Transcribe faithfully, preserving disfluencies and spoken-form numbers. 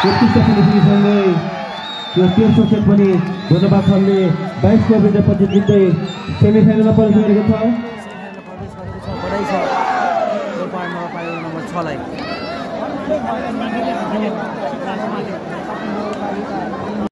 उत्कृष्ट फिनिसिङसँगै यो तेस्रो सेट पनि धन्यवाद छले बाइस को विजयपछि जित्दै सेमिफाइनलमा प्रवेश गरेको छ। बधाई छ गोल पार्न पायो नम्बर छ लाई।